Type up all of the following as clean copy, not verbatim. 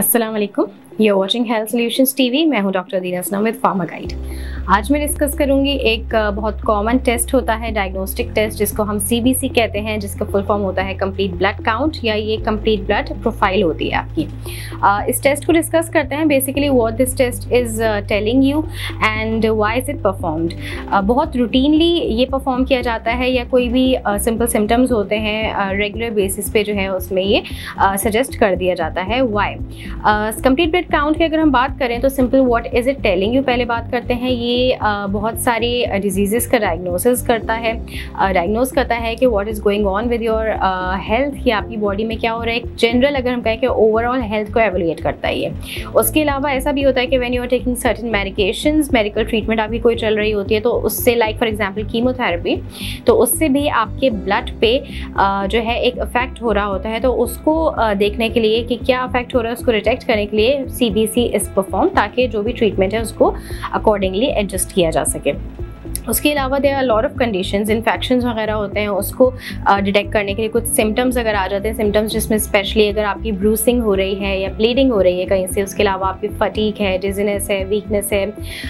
अस्सलाम वालेकुम, you are watching health solutions TV. मैं हूं doctor Deena Aslam with pharma guide. आज मैं डिस्कस करूंगी एक बहुत कॉमन टेस्ट होता है, डायग्नोस्टिक टेस्ट, जिसको हम सीबीसी कहते हैं, जिसका फुल फॉर्म होता है कंप्लीट ब्लड काउंट, या ये कंप्लीट ब्लड प्रोफाइल होती है आपकी। इस टेस्ट को डिस्कस करते हैं basically what this test is telling you and why is it performed. बहुत रूटीनली ये परफॉर्म किया जाता है, या कोई भी सिंपल सिम्टम्स होते हैं रेगुलर बेसिस पे जो है उसमें ये सजेस्ट कर दिया जाता है। वाई कंप्लीट ब्लड काउंट की अगर हम बात करें तो simple what is it telling you पहले बात करते हैं। ये बहुत सारे डिजीज़ेस का डायग्नोसिस करता है, डायग्नोस करता है कि what is going on with your health, कि आपकी बॉडी में क्या हो रहा है। एक जनरल अगर हम कहें कि ओवरऑल हेल्थ को एवेलुएट करता है ये। उसके अलावा ऐसा भी होता है कि when you are taking certain medications, medical treatment आपकी कोई चल रही होती है, तो उससे लाइक फॉर एग्जांपल कीमोथेरेपी, तो उससे भी आपके ब्लड पे जो है एक इफेक्ट हो रहा होता है। तो उसको देखने के लिए कि क्या इफेक्ट हो रहा है, उसको डिटेक्ट करने के लिए सीबीसी इज परफॉर्म, ताकि जो भी ट्रीटमेंट है उसको अकॉर्डिंगली एडजस्ट किया जा सके। उसके अलावा there are lot of conditions, infections वगैरह होते हैं, उसको डिटेक्ट करने के लिए कुछ सिम्टम्स अगर आ जाते हैं, सिम्टम्स जिसमें स्पेशली अगर आपकी ब्रूसिंग हो रही है या ब्लीडिंग हो रही है कहीं से, उसके अलावा आपकी फटीग है, डिजीनेस है, वीकनेस है,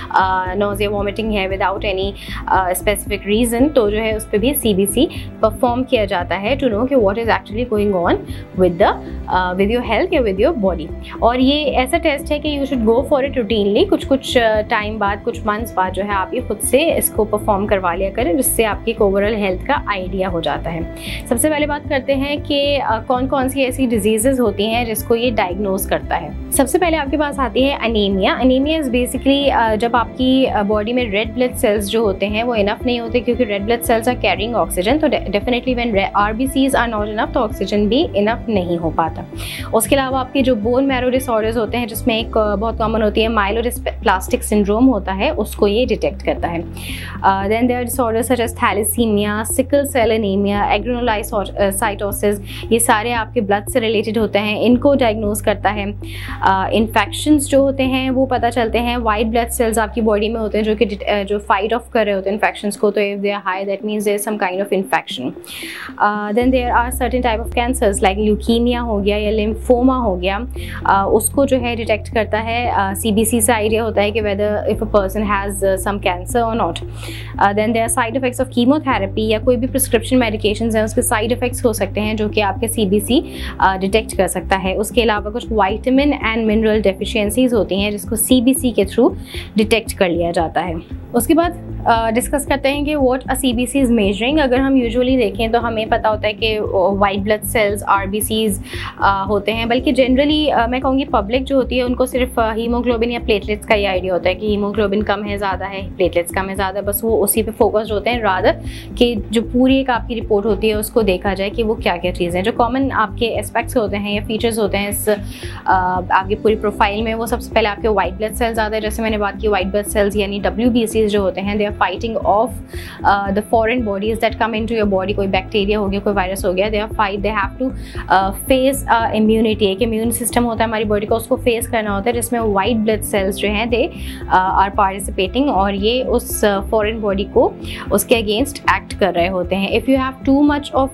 नोजिया वॉमिटिंग है विदाउट एनी स्पेसिफिक रीज़न, तो जो है उस पर भी सीबीसी परफॉर्म किया जाता है टू नो कि what is actually going on with your health या विद योर बॉडी। और ये ऐसा टेस्ट है कि you should go for it routinely. कुछ टाइम बाद, कुछ मंथ्स बाद जो है आप ये खुद से इसको परफॉर्म करवा लिया करें, जिससे आपकी ओवरऑल हेल्थ का आइडिया हो जाता है। सबसे पहले बात करते हैं कि कौन कौन सी ऐसी डिजीजेस होती हैं जिसको ये डायग्नोज करता है। सबसे पहले आपके पास आती है अनीमिया। अनीमिया इज बेसिकली जब आपकी बॉडी में रेड ब्लड सेल्स जो होते हैं वो इनफ नहीं होते, क्योंकि red blood sales are carrying oxygen, तो definitely when RBCs are not enough तो ऑक्सीजन भी इनफ नहीं हो पाता। उसके अलावा आपके जो बोन मैरो डिसऑर्डर्स होते हैं, जिसमें एक बहुत कॉमन होती है माइलोडिस्प्लास्टिक सिंड्रोम होता है, उसको ये डिटेक्ट करता है। Then there are disorders such as thalassemia, sickle cell anemia, agranulocytosis, ये सारे आपके ब्लड से रिलेटेड होते हैं, इनको डायग्नोज करता है। इन्फेक्शंस जो होते हैं वो पता चलते हैं, वाइट ब्लड सेल्स आपकी बॉडी में होते हैं जो फाइट ऑफ कर रहे होते हैं इन्फेक्शंस को, तो if they are high that means there is some kind of infection. Then there are certain type of cancers like leukaemia हो गया या लिम्फोमा हो गया, उसको जो है डिटेक्ट करता है। सीबीसी से आइडिया होता है कि whether if a person has some cancer और not. Then there are side effects of chemotherapy, या कोई भी प्रिस्क्रिप्शन मेडिकेशंस हैं उसके साइड इफेक्ट्स हो सकते हैं जो कि आपके सीबीसी डिटेक्ट कर सकता है। उसके अलावा कुछ वाइटामिन एंड मिनरल डेफिशिएंसीज होती हैं जिसको सीबीसी के थ्रू डिटेक्ट कर लिया जाता है। उसके बाद डिस्कस करते हैं कि what a CBC is measuring. अगर हम यूजुअली देखें तो हमें पता होता है कि वाइट ब्लड सेल्स आरबीसीज होते हैं, बल्कि जनरली मैं कहूँगी पब्लिक जो होती है उनको सिर्फ हीमोग्लोबिन या प्लेटलेट्स का ये आइडिया होता है कि हीमोग्लोबिन कम है, ज़्यादा है, प्लेटलेट्स कम है, ज़्यादा, बस वो उसी पे फोकस्ड होते हैं, रादर कि जो पूरी एक आपकी रिपोर्ट होती है उसको देखा जाए कि वो क्या क्या चीज़ें हैं। जो कॉमन आपके एस्पेक्ट्स होते हैं या फीचर्स होते हैं इस आपकी पूरी प्रोफाइल में, वो सबसे पहले आपके वाइट ब्लड सेल्स आते हैं। जैसे मैंने बात की वाइट ब्लड सेल्स यानी WBCs जो होते हैं, they are fighting off the foreign bodies that come into your body. कोई बैक्टीरिया हो गया, कोई वायरस हो गया, they have to face immunity. एक इम्यून सिस्टम होता है हमारी बॉडी का, उसको फेस करना होता है, जिसमें वाइट ब्लड सेल्स जो हैं दे आर पार्टिसिपेटिंग, और ये उस फॉरेन बॉडी को उसके अगेंस्ट एक्ट कर रहे होते हैं। If you have too much of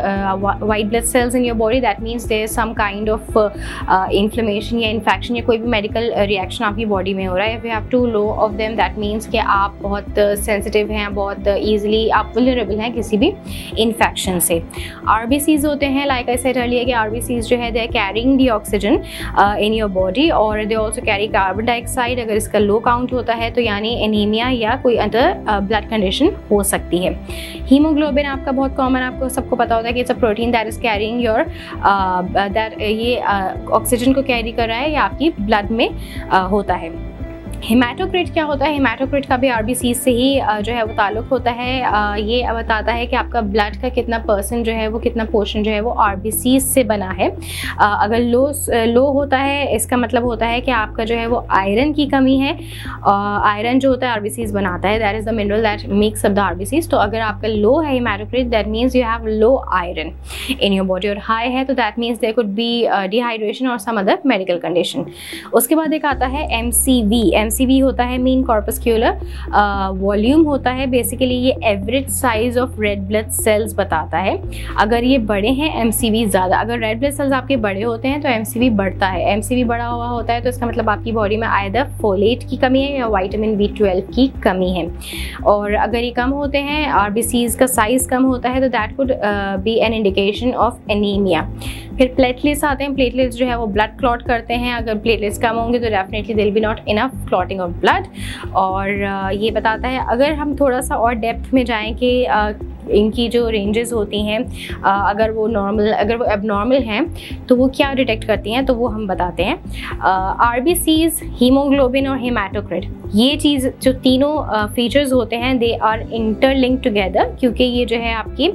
white blood cells in your body, that means there is some kind of inflammation या इन्फेक्शन या कोई भी मेडिकल रिएक्शन आपकी बॉडी में हो रहा है। If you have too low of them, that means कि आप बहुत सेंसिटिव हैं, बहुत ईजिली आप वल्नरेबल हैं किसी भी इन्फेक्शन से। आरबीसीज होते हैं, लाइक आई सेड अर्लियर कि आरबीसीज जो है they are carrying the oxygen in your body, और they also carry carbon dioxide. अगर इसका लो काउंट होता है तो यानी एनीमिया या कोई अदर ब्लड कंडीशन हो सकती है। हीमोग्लोबिन आपका बहुत कॉमन, आपको सबको पता होता है कि it's a protein that is carrying your that ये ऑक्सीजन को कैरी कर रहा है या आपकी ब्लड में होता है। हेमाटोक्रिट क्या होता है? हेमाटोक्रिट का भी आरबीसी से ही जो है वो ताल्लुक होता है। ये बताता है कि आपका ब्लड का कितना परसेंट जो है वो, कितना पोर्शन जो है वो आरबीसी से बना है। अगर लो होता है, इसका मतलब होता है कि आपका जो है वो आयरन की कमी है। आयरन जो होता है आरबीसीज बनाता है, that is the mineral that makes up the RBCs. तो अगर आपका लो है haematocrit, that means you have low iron in your body, और हाई है तो that means there could be dehydration और सम अदर मेडिकल कंडीशन। उसके बाद एक आता है MCV। MCV होता है, मीन कॉर्पस्क्यूलर वॉल्यूम होता है। बेसिकली ये average size of red blood cells बताता है। अगर ये बड़े हैं MCV ज़्यादा, अगर रेड ब्लड सेल्स आपके बड़े होते हैं तो MCV बढ़ता है। MCV बड़ा हुआ होता है तो इसका मतलब आपकी बॉडी में आइदर फोलेट की कमी है या विटामिन B12 की कमी है। और अगर ये कम होते हैं, RBCs का साइज़ कम होता है, तो that could be an indication of anaemia. फिर प्लेटलेट्स आते हैं। प्लेटलेट्स जो है वो ब्लड क्लॉट करते हैं। अगर प्लेटलेट्स कम होंगे तो definitely there will be not enough clotting of blood. और ये बताता है, अगर हम थोड़ा सा और डेप्थ में जाएं कि इनकी जो रेंजेस होती हैं, अगर वो एबनॉर्मल हैं तो वो क्या डिटेक्ट करती हैं, तो वो हम बताते हैं। RBCs, हीमोग्लोबिन और हेमाटोक्रिट, ये चीज़ जो तीनों फीचर्स होते हैं दे आर इंटरलिंक्ड टुगेदर, क्योंकि ये जो है आपकी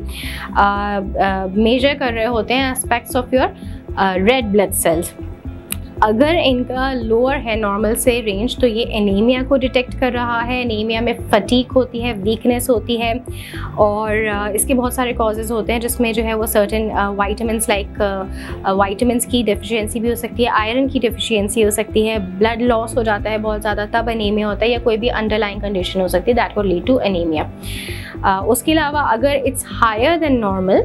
मेजर कर रहे होते हैं aspects of your red blood cells. अगर इनका लोअर है नॉर्मल से रेंज तो ये एनीमिया को डिटेक्ट कर रहा है। एनीमिया में फटीग होती है, वीकनेस होती है, और इसके बहुत सारे कॉजेज़ होते हैं जिसमें जो है वो सर्टेन वाइटामिन्स लाइक वाइटामिन्स की डेफिशिएंसी भी हो सकती है, आयरन की डेफिशिएंसी हो सकती है, ब्लड लॉस हो जाता है बहुत ज़्यादा, तब एनीमिया होता है, या कोई भी अंडरलाइंग कंडीशन हो सकती है that will lead to anaemia. उसके अलावा अगर इट्स हायर देन नॉर्मल,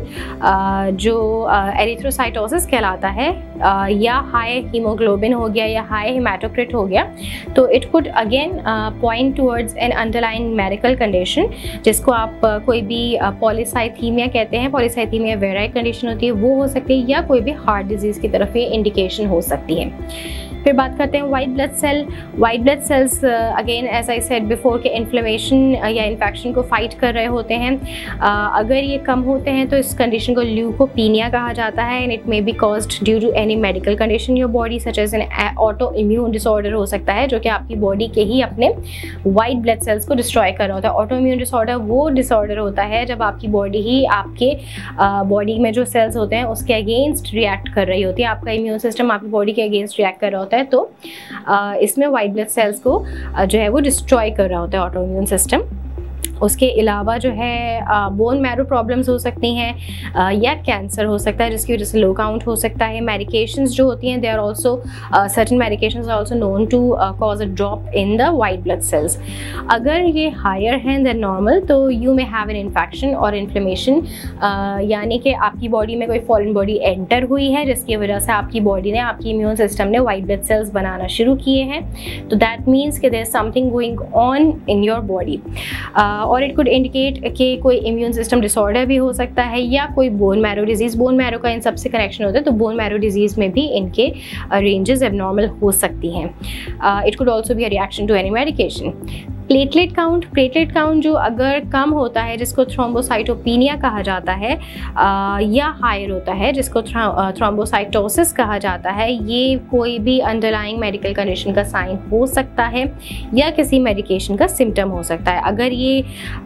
जो एरिथ्रोसाइटोसिस कहलाता है, या हाई हीमोग्लोबिन हो गया या हाई हेमाटोक्रिट हो गया, तो it could again point towards an underlying medical condition, जिसको आप कोई भी पॉलीसाइथीमिया कहते हैं। पॉलीसाइथीमिया वेराई कंडीशन होती है, वो हो सकती है, या कोई भी हार्ट डिजीज़ की तरफ ये इंडिकेशन हो सकती है। फिर बात करते हैं white blood cell. White blood cells again as I said before के इन्फ्लेमेशन या इन्फेक्शन को फाइट कर रहे होते हैं। अगर ये कम होते हैं तो इस कंडीशन को ल्यूकोपीनिया कहा जाता है, and it may be caused due to any medical condition your body such as an autoimmune disorder हो सकता है, जो कि आपकी बॉडी के ही अपने वाइट ब्लड सेल्स को डिस्ट्रॉय कर रहा होता है। ऑटो इम्यून डिसऑर्डर वो डिसऑर्डर होता है जब आपकी बॉडी ही आपके बॉडी में जो सेल्स होते हैं उसके अगेंस्ट रिएक्ट कर रही होती है। आपका इम्यून सिस्टम आपकी बॉडी के अगेंस्ट रिएक्ट कर रहा होता है, तो इसमें वाइट ब्लड सेल्स को जो है वो डिस्ट्रॉय कर रहा होता है ऑटो इम्यून सिस्टम। उसके अलावा जो है बोन मैरो प्रॉब्लम्स हो सकती हैं, या कैंसर हो सकता है जिसकी वजह से लो काउंट हो सकता है। मेडिकेशंस जो होती हैं they are also certain medications are also known to cause a drop in the white blood cells. अगर ये हायर हैं देन नॉर्मल तो you may have an infection और इन्फ्लेमेशन, यानी कि आपकी बॉडी में कोई फॉरेन बॉडी एंटर हुई है जिसकी वजह से आपकी बॉडी ने, आपकी इम्यून सिस्टम ने वाइट ब्लड सेल्स बनाना शुरू किए हैं। तो दैट मीन्स कि there is something going on in your body, और इट कुड इंडिकेट कि कोई इम्यून सिस्टम डिसऑर्डर भी हो सकता है, या कोई bone marrow disease. Bone marrow का इन सबसे कनेक्शन होता है, तो बोन मैरो डिजीज़ में भी इनके रेंजेस एबनॉर्मल हो सकती हैं। It could also be a reaction to any medication. Platelet count जो अगर कम होता है जिसको थ्रोम्बोसाइटोपिनिया कहा जाता है, या हायर होता है जिसको थ्रोम्बोसाइटोसिस कहा जाता है, ये कोई भी अंडरलाइंग मेडिकल कंडीशन का साइन हो सकता है या किसी मेडिकेशन का सिम्टम हो सकता है। अगर ये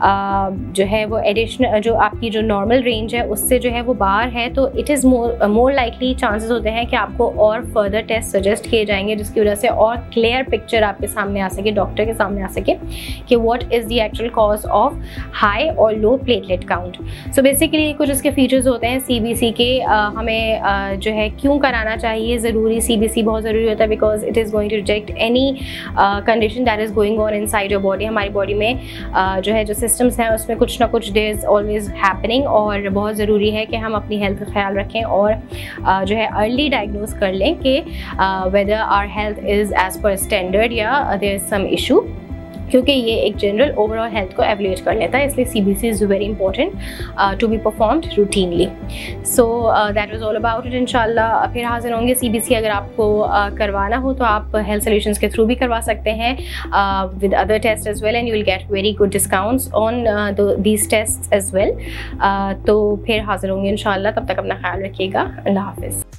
जो है वो एडिशनल, जो आपकी जो नॉर्मल रेंज है उससे जो है वो बाहर है, तो it is more likely chances होते हैं कि आपको और फर्दर टेस्ट सजेस्ट किए जाएंगे, जिसकी वजह से और क्लियर पिक्चर आपके सामने आ सके, डॉक्टर के सामने आ सके कि what is the actual cause of high और low platelet count. So basically कुछ इसके फीचर्स होते हैं CBC के। हमें जो है क्यों कराना चाहिए, ज़रूरी CBC बहुत ज़रूरी होता है, because it is going to detect any condition that is going on inside your body. हमारी बॉडी में जो है जो सिस्टम्स हैं उसमें कुछ ना कुछ देयर इज़ ऑलवेज हैपनिंग, और बहुत ज़रूरी है कि हम अपनी हेल्थ का ख्याल रखें और जो है अर्ली डायग्नोज कर लें कि whether our health is as per standard या देयर इज़ सम इशू, क्योंकि ये एक जनरल ओवरऑल हेल्थ को एवल्यूएट कर लेता है। इसलिए CBC is very important to be performed routinely. So that was all about it. इंशाल्लाह फिर हाजिर होंगे। CBC अगर आपको करवाना हो तो आप हेल्थ सॉल्यूशंस के थ्रू भी करवा सकते हैं with other test as well, and you will get very good discounts on these test as well. तो फिर हाजिर होंगे इंशाल्लाह। तब तक अपना ख्याल रखिएगा। अल्लाह हाफिज़।